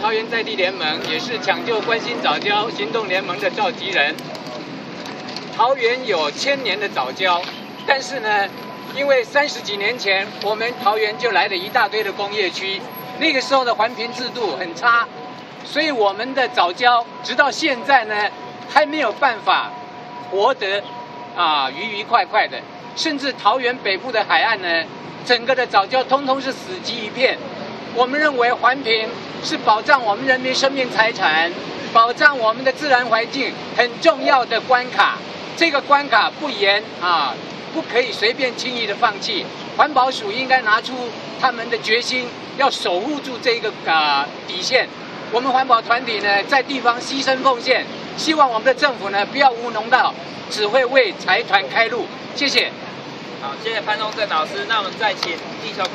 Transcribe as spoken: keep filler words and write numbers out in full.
桃园在地联盟，也是抢救关心早教行动联盟的召集人。桃园有千年的早教，但是呢，因为三十几年前我们桃园就来了一大堆的工业区，那个时候的环评制度很差，所以我们的早教直到现在呢，还没有办法活得啊愉愉快快的，甚至桃园北部的海岸呢，整个的早教通通是死寂一片。我们认为环评是保障我们人民生命财产、保障我们的自然环境很重要的关卡。这个关卡不严啊，不可以随便轻易的放弃。环保署应该拿出他们的决心，要守护住这个啊底线。我们环保团体呢，在地方牺牲奉献，希望我们的政府呢不要无农道，只会为财团开路。谢谢。 好，谢谢潘宗正老师。那我们再请地球。